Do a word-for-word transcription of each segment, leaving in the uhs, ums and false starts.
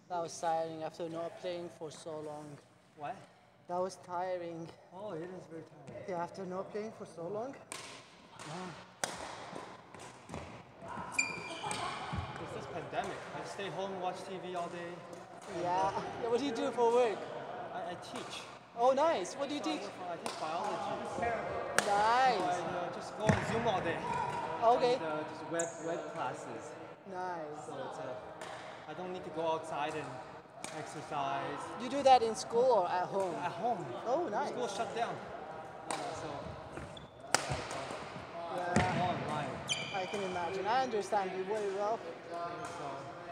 That was tiring after not playing for so long. What? That was tiring. Oh, it is very tiring. Yeah, after not playing for so long. It's this pandemic. I stay home, watch T V all day. Yeah. Yeah. What do you do for work? I, I teach. Oh, nice. What do you So I teach? work for- I teach biology. So Nice. I uh, just go on Zoom all day. Okay. And, uh, just web web classes. Nice. So it's uh, I don't need to go outside and exercise. You do that in school or at home? At home. Oh, nice. School shut down. Uh, so Yeah, all online. I can imagine. I understand you very well. So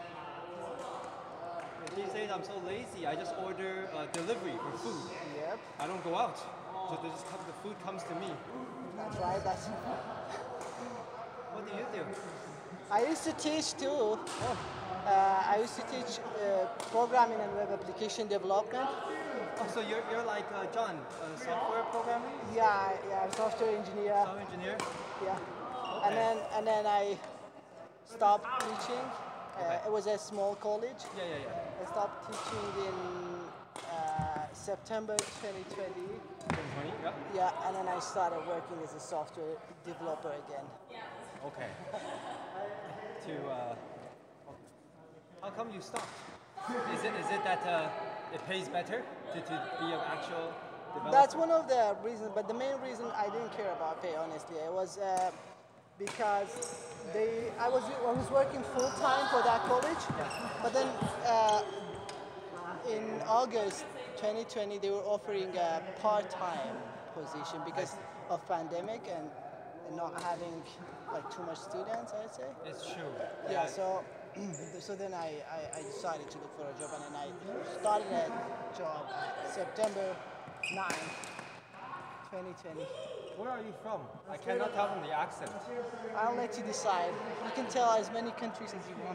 these days I'm so lazy. I just order uh, delivery for food. Yep, I don't go out. Just, they just come, the food comes to me. that's right. That's. What do you do? I used to teach too. Uh, I used to teach uh, programming and web application development. Oh, so you're, you're like uh, John, a software programmer, Yeah, yeah, I'm software engineer. software engineer. Yeah, Okay. and then and then I stopped teaching. Uh, Okay. It was a small college. Yeah, yeah, yeah. I stopped teaching in uh, September twenty twenty. twenty twenty. Yeah. Yeah, and then I started working as a software developer again. Okay. to uh, how come you stopped? Is it is it that uh, it pays better to, to be an actual developer? That's one of the reasons, but the main reason I didn't care about pay, honestly, it was uh, because they I was I was working full time for that college, but then uh, in August twenty twenty they were offering a part time position because of pandemic and, and not having like too much students, I'd say. It's true. Yeah, so so then I, I, I decided to look for a job and then I started a job September ninth, twenty twenty. Where are you from? I cannot tell from the accent. I'll let you decide. You can tell as many countries as you want.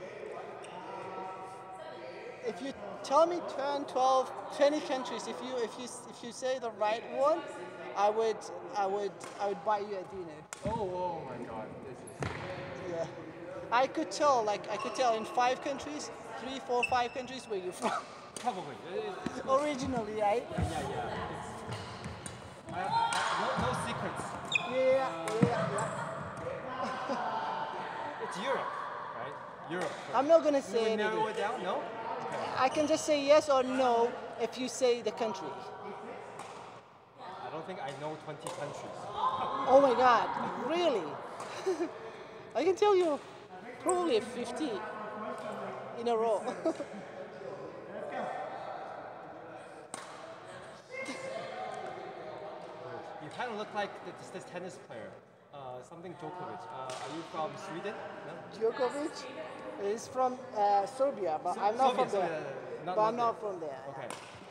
If you tell me ten, twelve, twenty countries, if you if you if you say the right one, I would I would I would buy you a dinner. Oh, oh my God, this is. Yeah. I could tell, like I could tell in five countries, three, four, five countries where you're from. Probably. It- it's- Originally, right? yeah, yeah, yeah. It's, I, I, no, no secrets. Yeah, yeah, yeah. It's Europe, right? Europe. I'm not gonna You say would narrow anything. it down? No? I can just say yes or no if you say the country. I don't think I know twenty countries. Oh my God, really? I can tell you probably fifty in a row. You kind of look like this, this tennis player, uh, something Djokovic. Uh, are you from Sweden? No? Djokovic is from uh, Serbia, but So- I'm not Soviet, from there. Soviet, not- but I'm not not from there. Okay.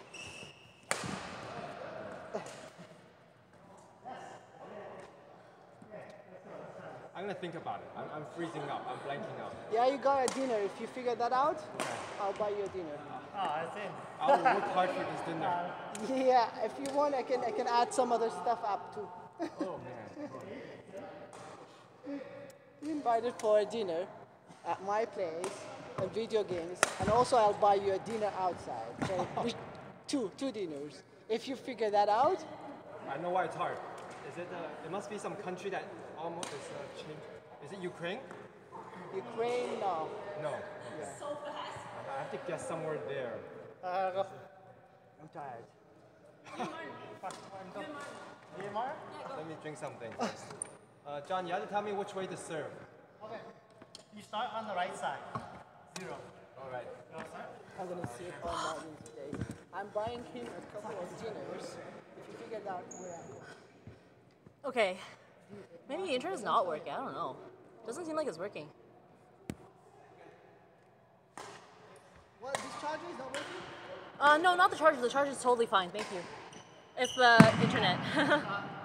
I'm gonna think about it. I'm, I'm freezing up. I'm blanking out. Yeah, you got a dinner. If you figure that out, Okay. I'll buy you a dinner. Ah, I think. I will work hard for this dinner. Yeah, if you want, I can I can add some other stuff up too. Oh man. You invited for a dinner at my place and video games, and also I'll buy you a dinner outside. So we, two two dinners. If you figure that out, I know why it's hard. Is it? Uh, it must be some country that almost is uh, changed. Is it Ukraine? Ukraine, no. No. Okay. I have to guess somewhere there. Uh, I'm tired. Let me drink something first. Uh, John, you have to tell me which way to serve. Okay. You start on the right side. Zero. All right. You want to start? I'm gonna see it online today. I'm buying him a couple of dinners. If you figure out where I'm going. Okay. Maybe the internet's not working. I don't know. Doesn't seem like it's working. What? This charger is not working? Uh, no, not the charger. The charger's totally fine. Thank you. It's the internet.